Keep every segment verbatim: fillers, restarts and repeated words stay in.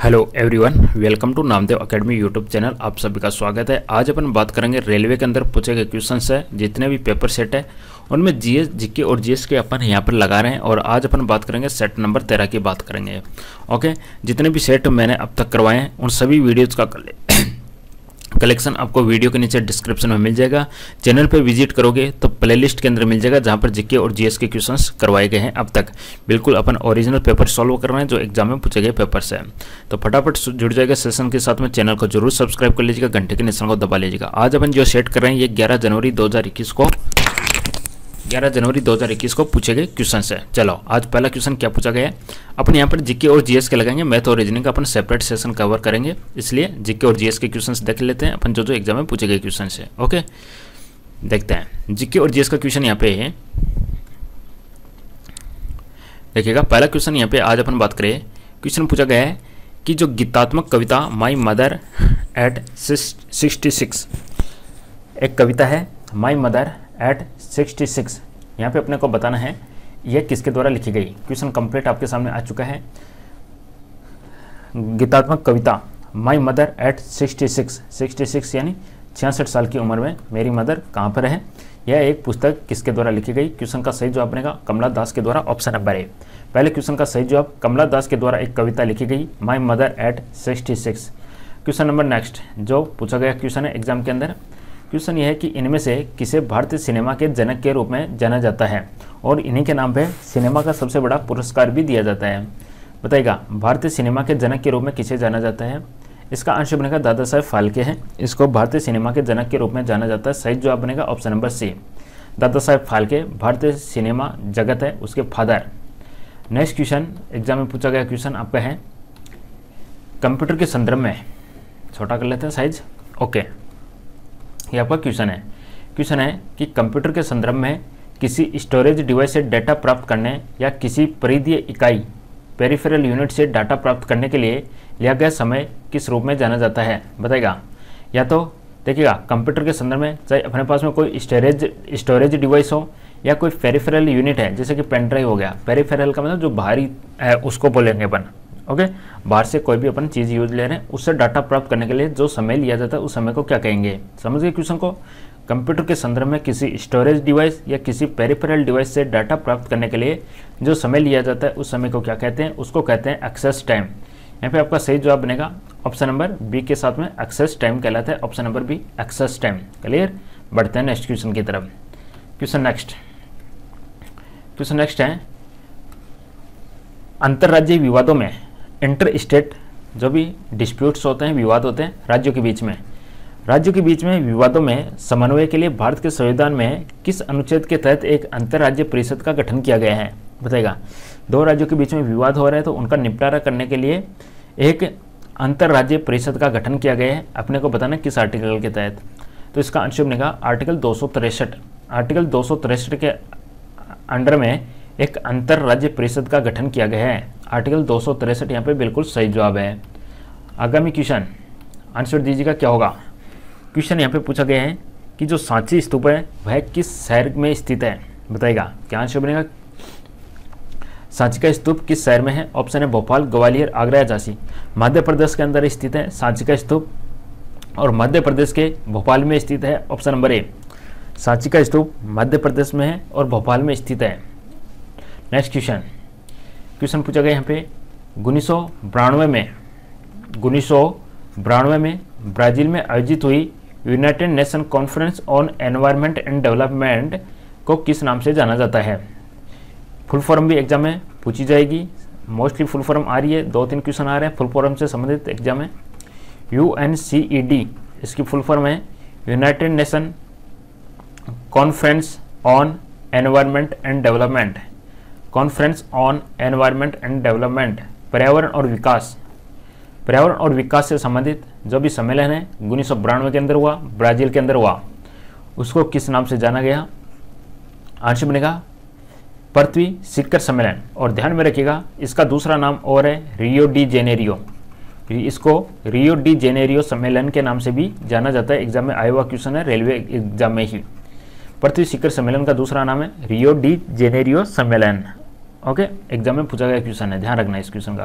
Hello everyone, welcome to Namdev academy YouTube channel. आप सभी का स्वागत है। आज अपन बात करेंगे रेलवे के अंदर पूछे गए क्वेश्चन है, जितने भी पेपर सेट है उनमें जीएस जीके और जीएस के अपन यहाँ पर लगा रहे हैं। और आज अपन बात करेंगे सेट नंबर तेरह की बात करेंगे। ओके, जितने भी सेट मैंने अब तक करवाए हैं उन सभी वीडियोज़ का कलेक्शन आपको वीडियो के नीचे डिस्क्रिप्शन में मिल जाएगा। चैनल पर विजिट करोगे तो प्लेलिस्ट के अंदर मिल जाएगा, जहां पर जीके और जीएस के क्वेश्चंस करवाए गए हैं अब तक। बिल्कुल अपन ओरिजिनल पेपर सॉल्व कर रहे हैं जो एग्जाम में पूछे गए पेपर से। तो फटाफट जुड़ जाएगा सेशन के साथ में। चैनल को जरूर सब्सक्राइब कर लीजिएगा, घंटे के निशान को दबा लीजिएगा। आज अपन जो सेट कर रहे हैं ये ग्यारह जनवरी दो हज़ार इक्कीस को ग्यारह जनवरी दो हज़ार इक्कीस को पूछे गए क्वेश्चन है। चलो आज पहला क्वेश्चन क्या पूछा गया है। अपन यहाँ पर जीके और जीएस के लगाएंगे, मैथ और रीजनिंग का अपन सेपरेट सेशन कवर करेंगे, इसलिए जीके और जीएस के क्वेश्चंस देख लेते हैं अपन जो जो एग्जाम में पूछे गए क्वेश्चन है। ओके, देखते हैं जीके और जीएस का क्वेश्चन यहाँ पे है। देखिएगा पहला क्वेश्चन यहाँ पे आज अपन बात करें। क्वेश्चन पूछा गया है कि जो गीतात्मक कविता my mother at sixty six, एक कविता है my mother at sixty six, यहाँ पे अपने को बताना है यह किसके द्वारा लिखी गई। क्वेश्चन कंप्लीट आपके सामने आ चुका है। गीतात्मक कविता my mother at sixty six, sixty six यानी छियासठ साल की उम्र में मेरी मदर कहाँ पर है, यह एक पुस्तक किसके द्वारा लिखी गई। क्वेश्चन का सही जवाब बनेगा कमला दास के द्वारा, ऑप्शन नंबर ए। पहले क्वेश्चन का सही जवाब कमला दास के द्वारा एक कविता लिखी गई my mother at sixty six. Question number next जो पूछा गया क्वेश्चन है एग्जाम के अंदर, क्वेश्चन यह है कि इनमें से किसे भारतीय सिनेमा के जनक के रूप में जाना जाता है और इन्हीं के नाम पे सिनेमा का सबसे बड़ा पुरस्कार भी दिया जाता है। बताइएगा भारतीय सिनेमा के जनक के रूप में किसे जाना जाता है। इसका आंसर बनेगा दादा साहेब फाल्के हैं, इसको भारतीय सिनेमा के जनक के रूप में जाना जाता है। सही जवाब बनेगा ऑप्शन नंबर सी, दादा साहेब फाल्के भारतीय सिनेमा जगत है उसके फादर। नेक्स्ट क्वेश्चन एग्जाम में पूछा गया क्वेश्चन आपका है कंप्यूटर के संदर्भ में, छोटा कर लेते हैं साइज। ओके, ये आपका क्वेश्चन है। क्वेश्चन है कि कंप्यूटर के संदर्भ में किसी स्टोरेज डिवाइस से डाटा प्राप्त करने या किसी परिधीय इकाई पेरिफेरल यूनिट से डाटा प्राप्त करने के लिए लिया गया समय किस रूप में जाना जाता है। बताएगा या तो देखिएगा कंप्यूटर के संदर्भ में चाहे अपने पास में कोई स्टोरेज स्टोरेज डिवाइस हो या कोई पेरिफेरल यूनिट है, जैसे कि पेन ड्राइव हो गया। पेरिफेरल का मतलब जो बाहरी है उसको बोलेंगे अपन। ओके, बाहर से कोई भी अपन चीज़ यूज ले रहे हैं उससे डाटा प्राप्त करने के लिए जो समय लिया जाता है उस समय को क्या कहेंगे। समझ गए क्वेश्चन को। कंप्यूटर के संदर्भ में किसी स्टोरेज डिवाइस या किसी पेरिफेरल डिवाइस से डाटा प्राप्त करने के लिए जो समय लिया जाता है उस समय को क्या कहते हैं, उसको कहते हैं एक्सेस टाइम। यहाँ पे आपका सही जवाब बनेगा ऑप्शन नंबर बी के साथ में एक्सेस टाइम कहलाता है, option number B access time. Clear, बढ़ते हैं नेक्स्ट क्वेश्चन की तरफ। क्वेश्चन नेक्स्ट क्वेश्चन नेक्स्ट है अंतर्राज्यीय विवादों में इंटर स्टेट जो भी डिस्प्यूट्स होते हैं, विवाद होते हैं राज्यों के बीच में, राज्यों के बीच में विवादों में समन्वय के लिए भारत के संविधान में किस अनुच्छेद के तहत एक अंतर्राज्य परिषद का गठन किया गया है। बताइएगा दो राज्यों के बीच में विवाद हो रहा है तो उनका निपटारा करने के लिए एक अंतर्राज्यीय परिषद का गठन किया गया है। अपने को बताना किस आर्टिकल के तहत, तो इसका आंसर बनेगा आर्टिकल दो सौ तिरसठ। आर्टिकल दो सौ तिरसठ के अंडर में एक अंतर्राज्य परिषद का गठन किया गया है। आर्टिकल दो सौ तिरसठ यहाँ पे बिल्कुल सही जवाब है। आगामी क्वेश्चन आंसर दीजिएगा क्या होगा। क्वेश्चन यहाँ पे पूछा गया है कि जो सांची स्तूप है वह किस शहर में स्थित है। बताइएगा क्या आंसर बनेगा। सांची का स्तूप किस शहर में है। ऑप्शन है भोपाल, ग्वालियर, आगरा या झांसी। मध्य प्रदेश के अंदर स्थित है सांची का स्तूप और मध्य प्रदेश के भोपाल में स्थित है, ऑप्शन नंबर ए। सांची का स्तूप मध्य प्रदेश में है और भोपाल में स्थित है। नेक्स्ट क्वेश्चन क्वेश्चन पूछा गया यहाँ पे उन्नीस सौ बानवे में उन्नीस सौ बानवे में ब्राजील में आयोजित हुई United Nation conference on environment and development को किस नाम से जाना जाता है। फुल फॉर्म भी एग्जाम में पूछी जाएगी, मोस्टली फुल फॉर्म आ रही है, दो तीन क्वेश्चन आ रहे हैं फुल फॉर्म से संबंधित एग्जाम में। U N C E D इसकी फुल फॉर्म है United Nation conference on environment and development. Conference on environment and development, पर्यावरण और विकास, पर्यावरण और विकास से संबंधित जो भी सम्मेलन है उन्नीस सौ बानवे के अंदर हुआ, ब्राजील के अंदर हुआ, उसको किस नाम से जाना गया। आंसर बनेगा पृथ्वी शिखर सम्मेलन। और ध्यान में रखिएगा इसका दूसरा नाम और है रियो डी जेनेरियो, इसको रियो डी जेनेरियो सम्मेलन के नाम से भी जाना जाता है। एग्जाम में आया हुआ क्वेश्चन है रेलवे एग्जाम में ही। पृथ्वी शिखर सम्मेलन का दूसरा नाम है रियो डी जेनेरियो सम्मेलन। ओके, एग्जाम में पूछा गया क्वेश्चन है, ध्यान रखना इस क्वेश्चन का।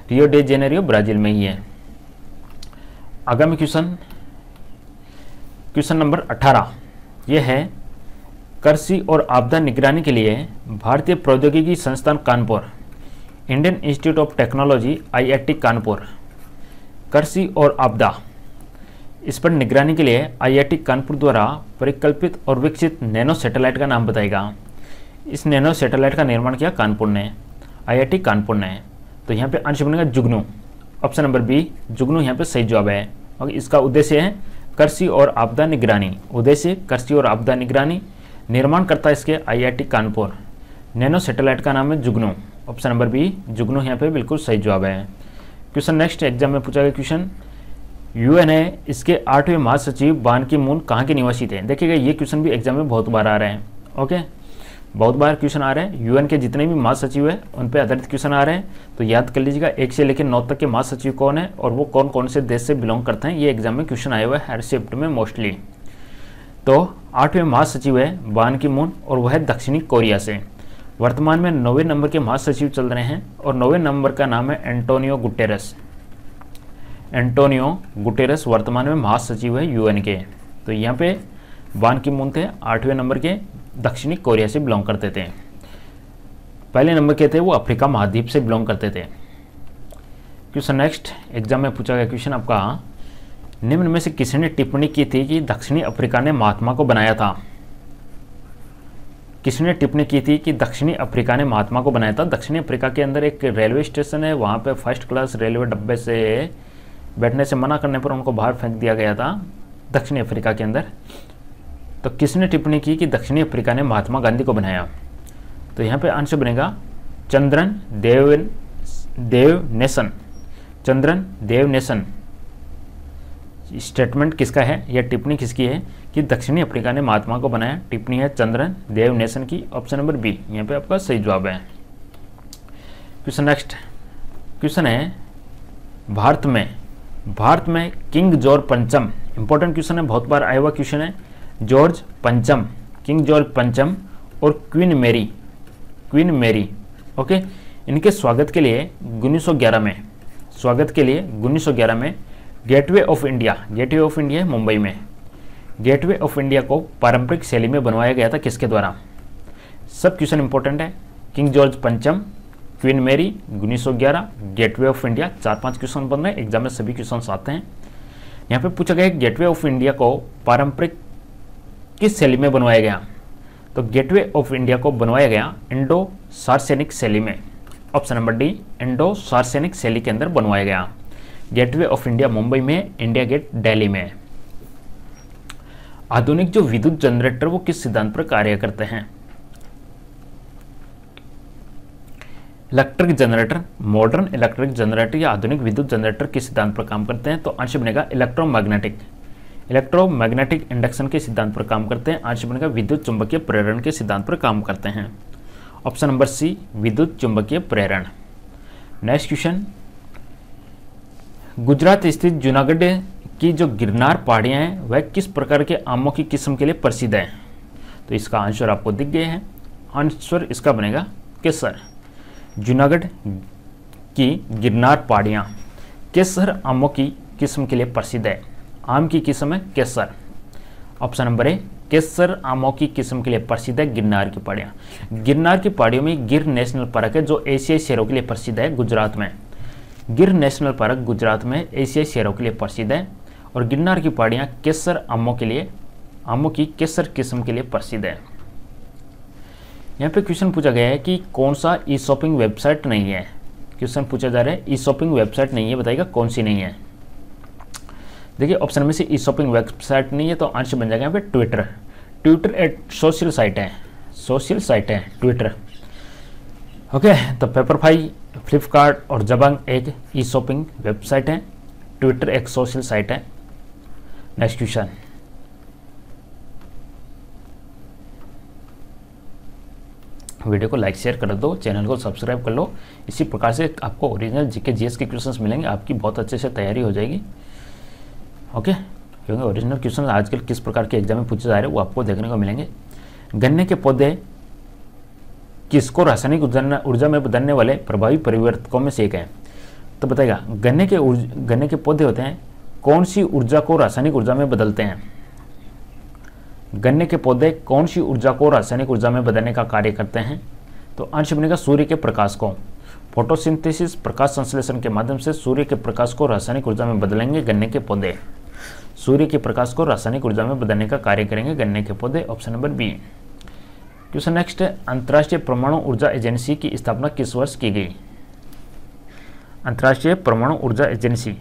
रियो डे जेनेरियो ब्राजील में ही है। आगामी क्वेश्चन क्वेश्चन नंबर अठारह, यह है कृषि और आपदा निगरानी के लिए भारतीय प्रौद्योगिकी संस्थान Kanpur, Indian institute of technology I I T Kanpur, कृषि और आपदा इस पर निगरानी के लिए आई आई टी कानपुर द्वारा परिकल्पित और विकसित नैनो सैटेलाइट का नाम बताएगा। इस नैनो सैटेलाइट का निर्माण किया कानपुर ने, आई आई टी कानपुर ने। तो यहाँ पे आंसर बनेगा जुगनू, ऑप्शन नंबर बी जुगनू यहाँ पे सही जवाब है। और इसका उद्देश्य है कृषि और आपदा निगरानी, उद्देश्य कृषि और आपदा निगरानी, निर्माण करता है इसके I I T Kanpur. Nano satellite का नाम है जुगनू, ऑप्शन नंबर बी जुगनू यहाँ पे बिल्कुल सही जवाब है। क्वेश्चन नेक्स्ट एग्जाम में पूछा गया क्वेश्चन, यूएन है इसके आठवें महासचिव बान की मून कहाँ के निवासी थे। देखिएगा ये क्वेश्चन भी एग्जाम में बहुत बार आ रहे हैं, ओके बहुत बार क्वेश्चन आ रहे हैं। यूएन के जितने भी महासचिव है उन पे आधारित क्वेश्चन आ रहे हैं, तो याद कर लीजिएगा एक से लेकर नौ तक के महासचिव कौन है और वो कौन कौन से देश से बिलोंग करते हैं। ये एग्जाम में क्वेश्चन आया हुआ है हर शिफ्ट में मोस्टली। तो आठवें महासचिव है बान की मून और वह है दक्षिणी कोरिया से। वर्तमान में नौवें नंबर के महासचिव चल रहे हैं और नौवें नंबर का नाम है एंटोनियो गुटेरस। एंटोनियो गुटेरस वर्तमान में महासचिव है यूएन के। तो यहाँ पे बान की मून थे आठवें नंबर के, दक्षिणी कोरिया से बिलोंग करते थे। पहले नंबर के थे वो अफ्रीका महाद्वीप से बिलोंग करते थे। क्वेश्चन नेक्स्ट एग्जाम में पूछा गया क्वेश्चन आपका, निम्न में से किसने टिप्पणी की थी कि दक्षिणी अफ्रीका ने महात्मा को बनाया था। किसने टिप्पणी की थी कि दक्षिणी अफ्रीका ने महात्मा को बनाया था। दक्षिणी अफ्रीका के अंदर एक रेलवे स्टेशन है, वहाँ पे फर्स्ट क्लास रेलवे डब्बे से बैठने से मना करने पर उनको बाहर फेंक दिया गया था दक्षिणी अफ्रीका के अंदर। तो किसने टिप्पणी की कि दक्षिणी अफ्रीका ने महात्मा गांधी को बनाया। तो यहाँ पे आंसर बनेगा Chandran Dev Devanesan. Chandran Devanesan statement किसका है या टिप्पणी किसकी है कि दक्षिणी अफ्रीका ने महात्मा को बनाया। टिप्पणी है चंद्रन देव नेसन की, ऑप्शन नंबर बी यहाँ पे आपका सही जवाब है। क्वेश्चन नेक्स्ट क्वेश्चन है, भारत में भारत में किंग जॉर्ज पंचम, इंपॉर्टेंट क्वेश्चन है, बहुत बार आया हुआ क्वेश्चन है। जॉर्ज पंचम, किंग जॉर्ज पंचम और queen Mary queen Mary okay, इनके स्वागत के लिए उन्नीस सौ ग्यारह में स्वागत के लिए उन्नीस सौ ग्यारह में Gateway of India Gateway of India Mumbai में गेटवे ऑफ इंडिया को पारंपरिक शैली में बनवाया गया था किसके द्वारा। सब क्वेश्चन इंपॉर्टेंट है। किंग जॉर्ज पंचम, क्वीन मैरी, उन्नीस सौ ग्यारह, गेटवे ऑफ इंडिया, चार पांच क्वेश्चन बन रहे हैं एग्जाम में, सभी क्वेश्चन आते हैं। यहाँ पे पूछा गया गेटवे ऑफ इंडिया को पारंपरिक किस शैली में बनवाया गया। तो गेटवे ऑफ इंडिया को बनवाया गया इंडो सार्सेनिक शैली में, option number D Indo Saracenic शैली के अंदर बनवाया गया। गेटवे ऑफ इंडिया मुंबई में, इंडिया गेट दिल्ली में। आधुनिक जो विद्युत जनरेटर वो किस सिद्धांत पर कार्य करते हैं। Electric generator, modern electric generator या आधुनिक विद्युत जनरेटर किस सिद्धांत पर काम करते हैं। तो आंसर बनेगा इलेक्ट्रोमैग्नेटिक इलेक्ट्रोमैग्नेटिक इंडक्शन के सिद्धांत पर काम करते हैं। आंसर बनेगा विद्युत चुंबकीय प्रेरण के सिद्धांत पर काम करते हैं, ऑप्शन नंबर सी विद्युत चुंबकीय प्रेरण। नेक्स्ट क्वेश्चन, गुजरात स्थित जूनागढ़ की जो गिरनार पहाड़ियाँ हैं वह किस प्रकार के आमों की किस्म के लिए प्रसिद्ध है। तो इसका आंसर आपको दिख गए हैं, आंसर इसका बनेगा केसर। जूनागढ़ की गिरनार पहाड़ियाँ केसर आमों की किस्म के लिए प्रसिद्ध है। आम की किस्म है केसर, ऑप्शन नंबर ए केसर आमों की किस्म के लिए प्रसिद्ध है गिरनार की पहाड़ियाँ। गिरनार की पहाड़ियों में गिर नेशनल पार्क है जो एशियाई शेरों के लिए प्रसिद्ध है गुजरात में। गिर नेशनल पार्क गुजरात में एशियाई शेरों के लिए प्रसिद्ध है और गिरनार की पहाड़ियाँ केसर आमों के लिए आमों की केसर किस्म के लिए प्रसिद्ध है। यहाँ पे क्वेश्चन पूछा गया है कि कौन सा ई शॉपिंग वेबसाइट नहीं है। क्वेश्चन पूछा जा रहा है ई शॉपिंग वेबसाइट नहीं है, बताइएगा कौन सी नहीं है। देखिए ऑप्शन में से ई शॉपिंग वेबसाइट नहीं है तो आंसर बन जाएगा यहाँ पे ट्विटर। ट्विटर एक सोशल साइट है, सोशल साइट है ट्विटर। ओके तो पेपरफ्राई, फ्लिपकार्ट और जबांग एक ई शॉपिंग वेबसाइट है, ट्विटर एक सोशल साइट है। नेक्स्ट क्वेश्चन, वीडियो को लाइक शेयर कर दो, चैनल को सब्सक्राइब कर लो। इसी प्रकार से आपको ओरिजिनल जीके जीएस के क्वेश्चंस मिलेंगे, आपकी बहुत अच्छे से तैयारी हो जाएगी। ओके क्योंकि ओरिजिनल क्वेश्चन आजकल किस प्रकार के एग्जाम में पूछे जा रहे हैं वो आपको देखने को मिलेंगे। गन्ने के पौधे किसको रासायनिक ऊर्जा में बदलने वाले प्रभावी परिवर्तकों में से एक है। तो बताएगा गन्ने के गन्ने के पौधे होते हैं कौन सी ऊर्जा को रासायनिक ऊर्जा में बदलते हैं। गन्ने के पौधे कौन सी ऊर्जा को रासायनिक ऊर्जा में बदलने का कार्य करते हैं। तो आंसर बनेगा सूर्य के प्रकाश को। फोटोसिंथेसिस प्रकाश संश्लेषण के माध्यम से सूर्य के प्रकाश को रासायनिक ऊर्जा में बदलेंगे गन्ने के पौधे। सूर्य के प्रकाश को रासायनिक ऊर्जा में बदलने का कार्य करेंगे गन्ने के पौधे। Option number B. Question next है, अंतर्राष्ट्रीय परमाणु ऊर्जा एजेंसी की स्थापना किस वर्ष की गई। अंतर्राष्ट्रीय परमाणु ऊर्जा agency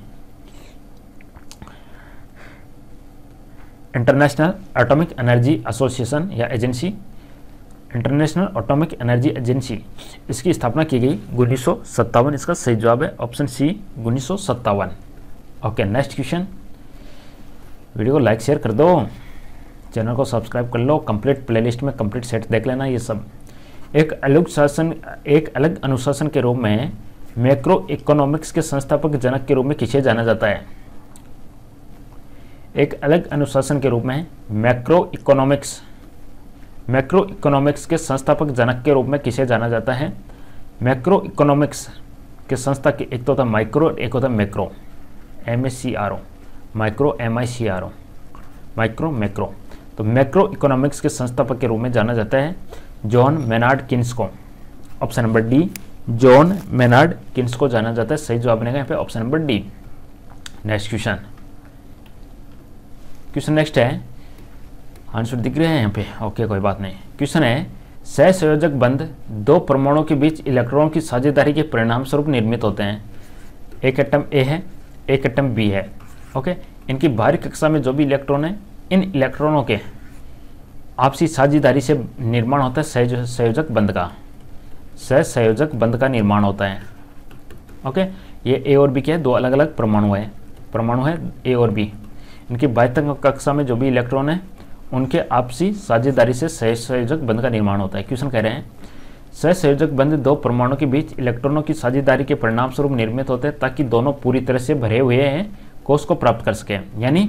international atomic energy association या agency, international atomic energy agency, इसकी स्थापना की गई उन्नीस सौ सत्तावन। इसका सही जवाब है ऑप्शन सी उन्नीस सौ सत्तावन। Okay next question. वीडियो को लाइक शेयर कर दो, चैनल को सब्सक्राइब कर लो, कंप्लीट प्लेलिस्ट में कंप्लीट सेट देख लेना। ये सब एक अलग शासन एक अलग अनुशासन के रूप में मैक्रो इकोनॉमिक्स के संस्थापक जनक के रूप में किसे जाना जाता है। एक अलग अनुशासन के रूप में मैक्रो इकोनॉमिक्स मैक्रो इकोनॉमिक्स के संस्थापक जनक के रूप में किसे जाना जाता है। मैक्रो इकोनॉमिक्स के संस्था के एक तो होता है माइक्रो, एक होता है macro, M A C R O, micro M I C R O, micro macro. तो मैक्रो इकोनॉमिक्स के संस्थापक के रूप में जाना जाता है जॉन मेनार्ड किन्स को। Option number D, John Maynard Keynes को जाना जाता है। सही जवाब बनेगा यहाँ पे option number D. Next question question next है, आंसर दिख रहे हैं यहाँ पे, ओके कोई बात नहीं। क्वेश्चन है, सहसंयोजक बंध दो परमाणुओं के बीच इलेक्ट्रॉनों की साझेदारी के परिणाम स्वरूप निर्मित होते हैं। एक एटम ए है, एक एटम बी है। ओके, इनकी बाहरी कक्षा में जो भी इलेक्ट्रॉन है, इन इलेक्ट्रॉनों के आपसी साझेदारी से निर्माण होता है सहसंयोजक बंध का। सहसंयोजक बंध का निर्माण होता है। ओके, ये ए और बी के हैं, दो अलग अलग परमाणु है परमाणु है ए और बी। इनकी बाह्य कक्षा में जो भी इलेक्ट्रॉन है उनके आपसी साझेदारी से सहसंयोजक बंध का निर्माण होता है। क्वेश्चन कह रहे हैं, सहसंयोजक बंध दो परमाणुओं के बीच इलेक्ट्रॉनों की साझेदारी के परिणाम स्वरूप निर्मित होते हैं ताकि दोनों पूरी तरह से भरे हुए हैं कोष को प्राप्त कर सके। यानी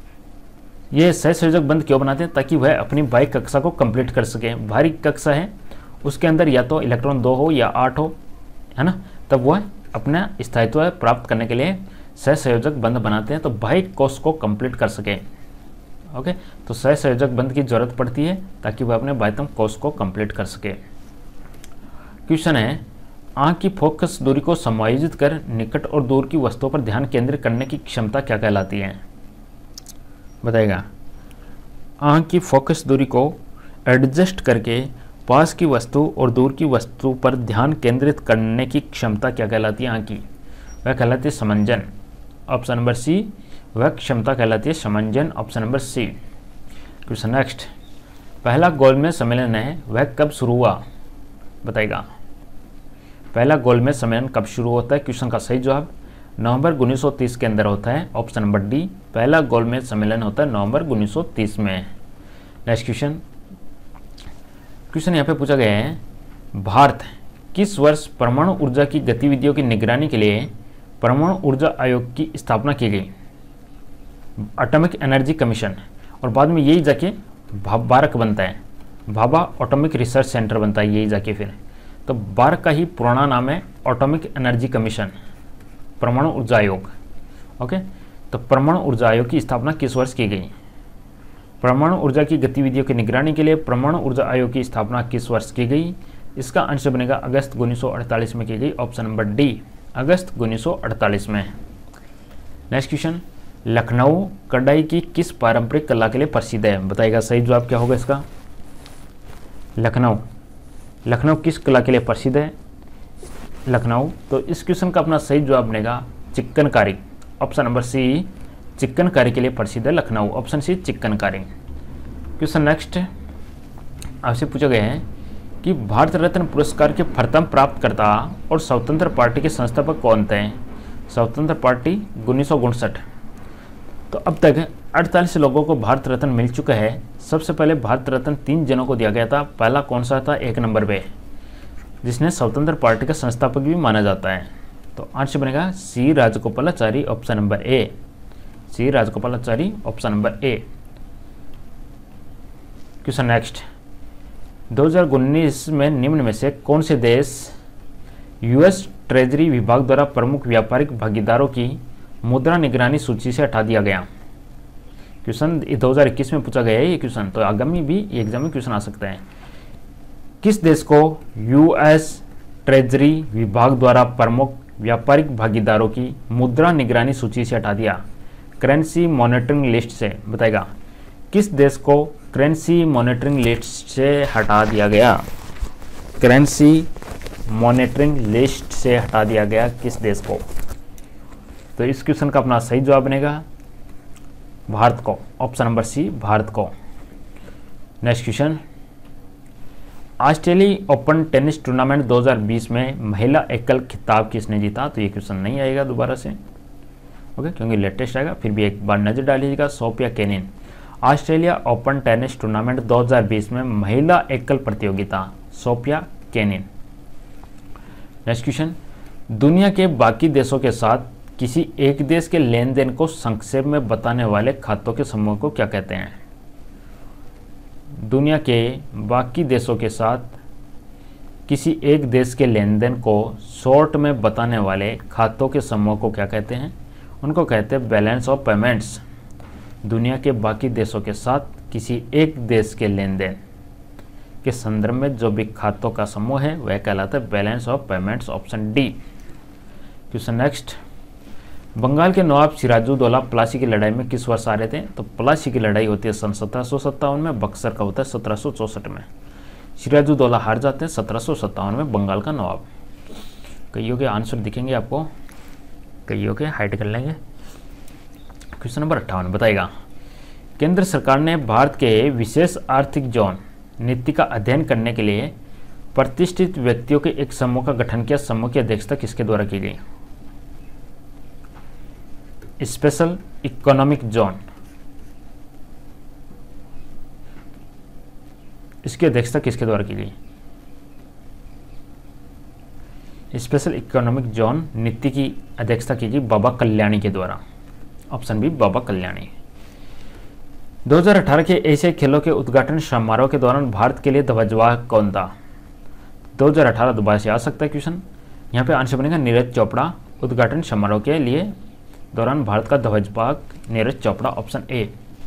ये सहसंयोजक बंध क्यों बनाते हैं, ताकि वह अपनी बाह्य कक्षा को कंप्लीट कर सके। बाहरी कक्षा है उसके अंदर या तो इलेक्ट्रॉन दो हो या आठ हो, है ना, तब वह अपना स्थायित्व प्राप्त करने के लिए सहसंयोजक बंध बनाते हैं तो बाह्य कोष को कंप्लीट कर सके। ओके, तो सहसंयोजक बंध की जरूरत पड़ती है ताकि वह अपने बाह्यतम कोष को कंप्लीट कर सके। क्वेश्चन है, आंख की फोकस दूरी को समायोजित कर निकट और दूर की वस्तुओं पर ध्यान केंद्रित करने की क्षमता क्या कहलाती है। बताएगा, आंख की फोकस दूरी को एडजस्ट करके पास की वस्तु और दूर की वस्तु पर ध्यान केंद्रित करने की क्षमता क्या कहलाती है आंख की। वह कहलाती है समंजन। ऑप्शन नंबर सी, वह क्षमता कहलाती है समंजन। Option number C. Question next, पहला गोलमेज सम्मेलन है वह कब शुरू हुआ। बताएगा, पहला गोलमेज सम्मेलन कब शुरू होता है। क्वेश्चन का सही जवाब नवंबर उन्नीस सौ तीस के अंदर होता है। ऑप्शन नंबर डी, पहला गोलमेज सम्मेलन होता है नवंबर उन्नीस सौ तीस में। नेक्स्ट क्वेश्चन क्वेश्चन यहाँ पे पूछा गया है, भारत किस वर्ष परमाणु ऊर्जा की गतिविधियों की निगरानी के लिए परमाणु ऊर्जा आयोग की स्थापना की गई। एटॉमिक एनर्जी कमीशन, और बाद में यही जाके बारक बनता है, भाभा एटॉमिक रिसर्च सेंटर बनता है यही जाके फिर। तो बारक का ही पुराना नाम है एटॉमिक एनर्जी कमीशन, परमाणु ऊर्जा आयोग। ओके, तो परमाणु ऊर्जा आयोग की स्थापना किस वर्ष की गई। परमाणु ऊर्जा की गतिविधियों की निगरानी के लिए परमाणु ऊर्जा आयोग की स्थापना किस वर्ष की गई। इसका आंसर बनेगा अगस्त उन्नीस सौ अड़तालीस में की गई। ऑप्शन नंबर डी, अगस्त उन्नीस सौ अड़तालीस में। नेक्स्ट क्वेश्चन, लखनऊ कढ़ाई की किस पारंपरिक कला के लिए प्रसिद्ध है। बताएगा, सही जवाब क्या होगा इसका। लखनऊ लखनऊ किस कला के लिए प्रसिद्ध है लखनऊ। तो इस क्वेश्चन का अपना सही जवाब बनेगा chikankari. Option number C, chikankari के लिए प्रसिद्ध है Lucknow. Option C, chikankari. Question next आपसे पूछा गया है कि भारत रत्न पुरस्कार के प्रथम प्राप्तकर्ता और स्वतंत्र पार्टी के संस्थापक कौन थे। स्वतंत्र पार्टी उन्नीस सौ उनसठ। तो अब तक अड़तालीस लोगों को भारत रत्न मिल चुका है। सबसे पहले भारत रत्न तीन जनों को दिया गया था। पहला कौन सा था, एक नंबर पे, जिसने स्वतंत्र पार्टी का संस्थापक भी माना जाता है। तो आंसर बनेगा C Rajagopalachari. Option number A, C Rajagopalachari. Option number A. Question next, दो हज़ार उन्नीस में निम्न में से कौन से देश यूएस ट्रेजरी विभाग द्वारा प्रमुख व्यापारिक भागीदारों की मुद्रा निगरानी सूची से हटा दिया गया। क्वेश्चन दो हज़ार इक्कीस में पूछा गया है ये क्वेश्चन, तो आगामी भी एग्जाम में क्वेश्चन आ सकता है। किस देश को यूएस ट्रेजरी विभाग द्वारा प्रमुख व्यापारिक भागीदारों की मुद्रा निगरानी सूची से हटा दिया? करेंसी मॉनिटरिंग लिस्ट से, बताएगा किस देश को करेंसी मॉनिटरिंग लिस्ट से हटा दिया गया? करेंसी मॉनिटरिंग लिस्ट से हटा दिया गया किस देश को? तो इस क्वेश्चन का अपना सही जवाब बनेगा भारत को, ऑप्शन नंबर सी भारत को। Next question, Australia Open tennis tournament दो हज़ार बीस में महिला एकल खिताब किसने जीता? तो ये क्वेश्चन नहीं आएगा दोबारा से, ओके, क्योंकि लेटेस्ट आएगा। फिर भी एक बार नजर डालिएगा, Sofia Kenin. Australia Open tennis tournament दो हज़ार बीस में महिला एकल प्रतियोगिता, सोफिया केनिन। नेक्स्ट क्वेश्चन, दुनिया के बाकी देशों के साथ किसी एक देश के लेन देन को संक्षेप में बताने वाले खातों के समूह को क्या कहते हैं? दुनिया के बाकी देशों के साथ किसी एक देश के लेन देन को शॉर्ट में बताने वाले खातों के समूह को क्या कहते हैं? उनको कहते हैं बैलेंस ऑफ पेमेंट्स। दुनिया के बाकी देशों के साथ किसी एक देश के लेन देन के संदर्भ में जो भी खातों का समूह है वह कहलाता है balance of payments, option D. Question next, Bengal के नवाब सिराजुद्दौला प्लासी की लड़ाई में किस वर्ष आ रहे थे? तो प्लासी की लड़ाई होती है सन सत्रह सौ सत्तावन में, बक्सर का होता है सत्रह सौ चौसठ में। सिराजुद्दौला हार जाते हैं सत्रह सौ सत्तावन में, बंगाल का नवाब। कईयों के आंसर दिखेंगे आपको, कईयों के हाइड कर लेंगे। क्वेश्चन नंबर अट्ठावन बताएगा, केंद्र सरकार ने भारत के विशेष आर्थिक जोन नीति का अध्ययन करने के लिए प्रतिष्ठित व्यक्तियों के एक समूह का गठन किया। समूह की अध्यक्षता किसके द्वारा की गई? स्पेशल इकोनॉमिक जोन, इसकी अध्यक्षता किसके द्वारा की गई? स्पेशल इकोनॉमिक जोन नीति की अध्यक्षता की गई बाबा कल्याणी के द्वारा, ऑप्शन बी बाबा कल्याणी। दो हज़ार अठारह के एशियाई खेलों के उद्घाटन समारोह के दौरान भारत के लिए ध्वजवाहक कौन था? दो हज़ार अठारह दोबारा से आ सकता है क्वेश्चन, यहाँ पे आंसर बनेगा नीरज चोपड़ा। उद्घाटन समारोह के लिए दौरान भारत का ध्वजवाहक नीरज चोपड़ा, ऑप्शन ए।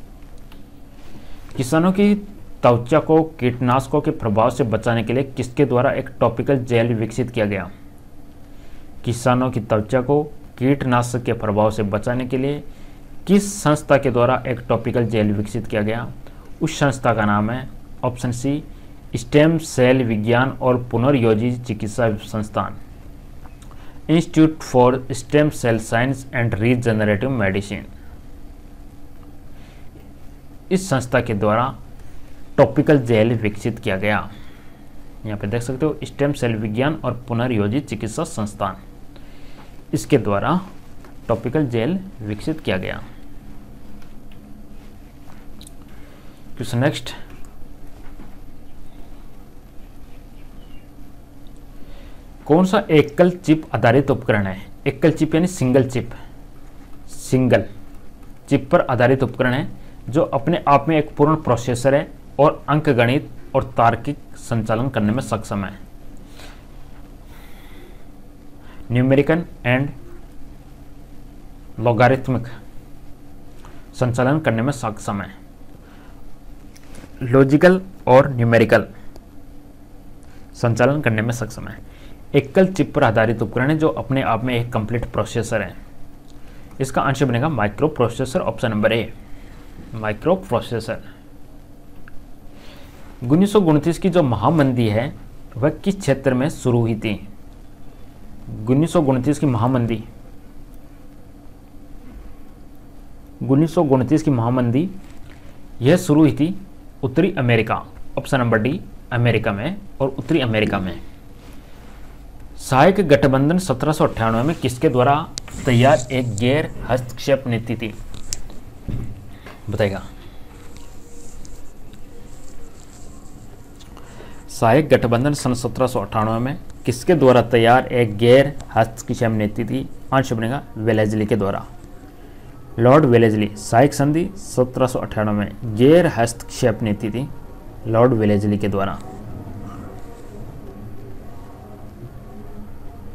किसानों की त्वचा को कीटनाशकों के प्रभाव से बचाने के लिए किसके द्वारा एक टॉपिकल जेल विकसित किया गया? किसानों की त्वचा को कीटनाशक के प्रभाव से बचाने के लिए किस संस्था के द्वारा एक टॉपिकल जेल विकसित किया गया? उस संस्था का नाम है ऑप्शन सी स्टेम सेल विज्ञान और पुनर्योजी चिकित्सा संस्थान, institute for stem cell science and regenerative medicine. इस संस्था के द्वारा टॉपिकल जेल विकसित किया गया। यहाँ पे देख सकते हो स्टेम सेल विज्ञान और पुनर्योजी चिकित्सा संस्थान, इसके द्वारा टॉपिकल जेल विकसित किया गया। क्वेश्चन नेक्स्ट, कौन सा एकल चिप आधारित उपकरण है? एकल चिप यानी सिंगल चिप, सिंगल चिप पर आधारित उपकरण है जो अपने आप में एक पूर्ण प्रोसेसर है और अंकगणित और तार्किक संचालन करने में सक्षम है। न्यूमेरिकल एंड लॉगरिथमिक संचालन करने में सक्षम है। लॉजिकल और न्यूमेरिकल संचालन करने में सक्षम है। एकल चिप पर आधारित उपकरण है जो अपने आप में एक कंप्लीट प्रोसेसर है। इसका आंसर बनेगा microprocessor, option number A microprocessor. उन्नीस सौ उनतीस की जो महामंदी है वह किस क्षेत्र में शुरू हुई थी? उन्नीस सौ उनतीस की महामंदी उन्नीस सौ उनतीस की महामंदी यह शुरू हुई थी उत्तरी America, option number D America में और उत्तरी अमेरिका में। सहायक गठबंधन सत्रह सौ अट्ठानवे में किसके द्वारा तैयार एक गैर हस्तक्षेप नीति थी? बताएगा। सहायक गठबंधन सन सत्रह सौ अट्ठानवे में किसके द्वारा तैयार एक गैर हस्तक्षेप नीति थी? आंसर बनेगा वेलेजली के द्वारा। लॉर्ड वेलेजली, सहायक संधि सत्रह सौ अट्ठानवे में गैर हस्तक्षेप नीति थी लॉर्ड वेलेजली के द्वारा।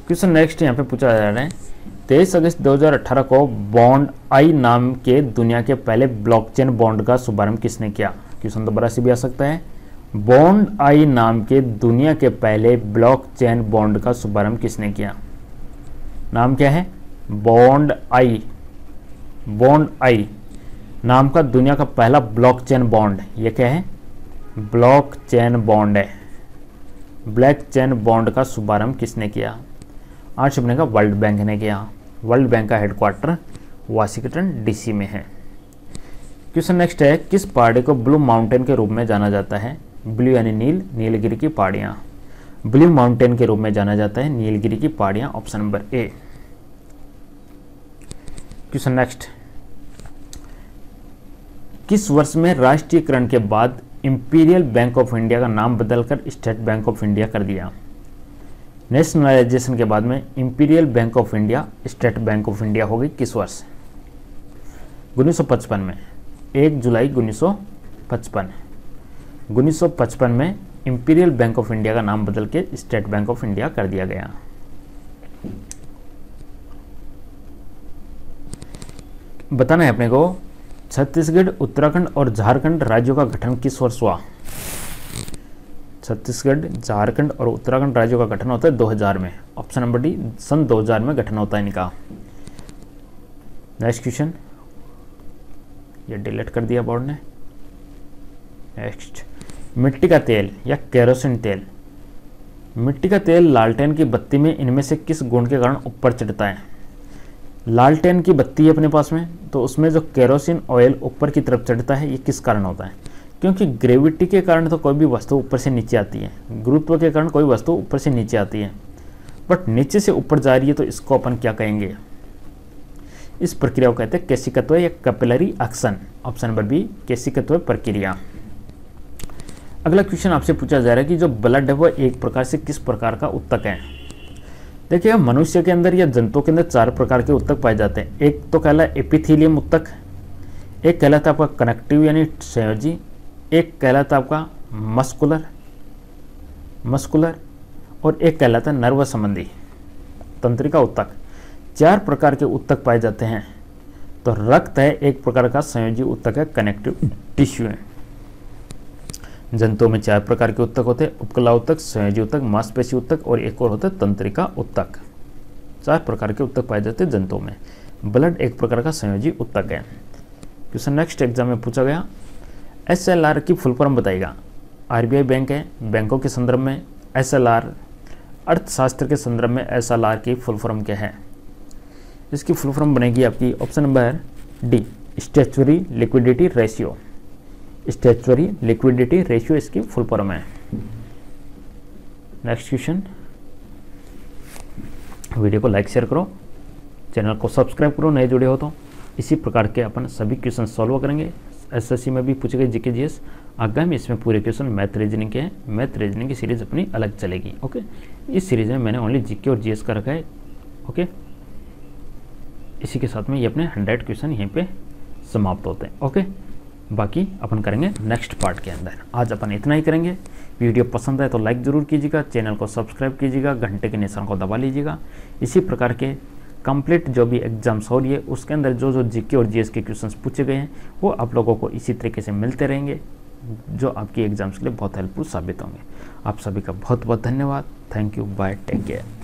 क्वेश्चन नेक्स्ट यहाँ पे पूछा जा रहा है, तेईस अगस्त दो हज़ार अठारह को बॉन्ड आई नाम के दुनिया के पहले ब्लॉकचेन बॉन्ड का शुभारंभ किसने किया। क्वेश्चन दोबारा से भी आ सकता है, बॉन्ड आई नाम के दुनिया के पहले ब्लॉकचेन बॉन्ड का शुभारंभ किसने किया। नाम क्या है, बॉन्ड आई, बॉन्ड आई नाम का दुनिया का पहला ब्लॉकचेन बॉन्ड, ये क्या है, ब्लॉकचेन बॉन्ड है। ब्लॉकचेन बॉन्ड का शुभारंभ किसने किया। आठ बनेगा वर्ल्ड बैंक ने किया। वर्ल्ड बैंक का हेडक्वार्टर वाशिंगटन डीसी में है। क्वेश्चन नेक्स्ट है, किस पहाड़ी को ब्लू माउंटेन के रूप में जाना जाता है। ब्लू यानी नील, नीलगिरी की पहाड़ियाँ। ब्लू माउंटेन के रूप में जाना जाता है नीलगिरी की पहाड़ियाँ, option number A. Question next, किस वर्ष में राष्ट्रीयकरण के बाद इंपीरियल बैंक ऑफ इंडिया का नाम बदलकर स्टेट बैंक ऑफ इंडिया कर दिया। नेशनलाइजेशन के बाद में Imperial Bank of India State Bank of India हो गई किस वर्ष। उन्नीस सौ पचपन में, एक जुलाई उन्नीस सौ पचपन उन्नीस सौ पचपन में इंपीरियल बैंक ऑफ इंडिया का नाम बदल के स्टेट बैंक ऑफ इंडिया कर दिया गया। बताना है अपने को, छत्तीसगढ़, उत्तराखंड और झारखंड राज्यों का गठन किस वर्ष हुआ। छत्तीसगढ़, झारखंड और उत्तराखंड राज्यों का गठन होता है दो हज़ार में, ऑप्शन नंबर डी, सन दो हज़ार में गठन होता है इनका। नेक्स्ट क्वेश्चन, ये डिलीट कर दिया बोर्ड ने। नेक्स्ट, मिट्टी का तेल या केरोसिन तेल। मिट्टी का तेल लालटेन की बत्ती में इनमें से किस गुण के कारण ऊपर चढ़ता है। लालटेन की बत्ती है अपने पास में, तो उसमें जो केरोसिन ऑयल ऊपर की तरफ चढ़ता है, ये किस कारण होता है। क्योंकि ग्रेविटी के कारण तो कोई भी वस्तु ऊपर से नीचे आती है, गुरुत्व के कारण कोई वस्तु ऊपर से नीचे आती है, बट नीचे से ऊपर जा रही है, तो इसको अपन क्या कहेंगे, इस प्रक्रिया को कहते हैं केशिकत्व या capillary action, option number B, केशिकत्व प्रक्रिया। अगला क्वेश्चन आपसे पूछा जा रहा है कि जो ब्लड है वो एक प्रकार से किस प्रकार का उत्तक है। देखिए, मनुष्य के अंदर या जंतुओं के अंदर चार प्रकार के उत्तक पाए जाते हैं। एक तो कहलाता है एपिथेलियम उत्तक, एक कहलाता है आपका कनेक्टिव यानी संयोजी, एक कहलाता है आपका मस्कुलर मस्कुलर और एक कहलाता है नर्व संबंधी तंत्रिका उत्तक। चार प्रकार के उत्तक पाए जाते हैं। तो रक्त है एक प्रकार का संयोजी उत्तक है, कनेक्टिव टिश्यू है। जंतुओं में चार प्रकार के उत्तक होते हैं, उपकला उत्तक, संयोजी उत्तक, मांसपेशी उत्तक और एक और होता है तंत्रिका उत्तक। चार प्रकार के उत्तक पाए जाते हैं जंतुओं में। ब्लड एक प्रकार का संयोजी उत्तक है। क्वेश्चन नेक्स्ट एग्जाम में पूछा गया, एस एल आर की फुल फॉर्म बताइएगा। आरबीआई बैंक है, बैंकों के संदर्भ में एस एल आर, अर्थशास्त्र के संदर्भ में एस एल आर की फुल फॉर्म क्या है। इसकी फुल फॉर्म बनेगी आपकी option number D, statutory liquidity ratio. Statutory liquidity ratio इसकी फुल फॉर्म है। नेक्स्ट क्वेश्चन, वीडियो को लाइक शेयर करो, चैनल को सब्सक्राइब करो नए जुड़े हो तो। इसी प्रकार के अपन सभी क्वेश्चन सॉल्व करेंगे। एसएससी में भी पूछे गए जीके जीएस, आगामी इसमें पूरे क्वेश्चन मैथ रीजनिंग के हैं। मैथ रीजनिंग की सीरीज अपनी अलग चलेगी। ओके, इस सीरीज में मैंने ओनली जीके और जीएस का रखा है। ओके, इसी के साथ में ये अपने हंड्रेड क्वेश्चन यहीं पे समाप्त होते हैं। ओके, बाकी अपन करेंगे नेक्स्ट पार्ट के अंदर। आज अपन इतना ही करेंगे। वीडियो पसंद आए तो लाइक ज़रूर कीजिएगा, चैनल को सब्सक्राइब कीजिएगा, घंटे के निशान को दबा लीजिएगा। इसी प्रकार के कंप्लीट जो भी एग्जाम्स हो रही है उसके अंदर जो जो जीके और जीएस के क्वेश्चंस पूछे गए हैं वो आप लोगों को इसी तरीके से मिलते रहेंगे, जो आपकी एग्जाम्स के लिए बहुत हेल्पफुल साबित होंगे। आप सभी का बहुत बहुत धन्यवाद। Thank you, bye, take care.